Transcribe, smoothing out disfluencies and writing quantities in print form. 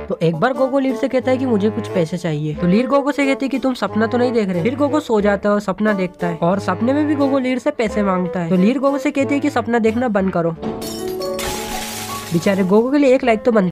तो एक बार गोगो लीर से कहता है कि मुझे कुछ पैसे चाहिए। तो लीर गोगो से कहती है कि तुम सपना तो नहीं देख रहे। फिर गोगो सो जाता है और सपना देखता है और सपने में भी गोगो लीर से पैसे मांगता है। तो लीर गोगो से कहती है कि सपना देखना बंद करो। बेचारे गोगो के लिए 1 लाइक तो बनता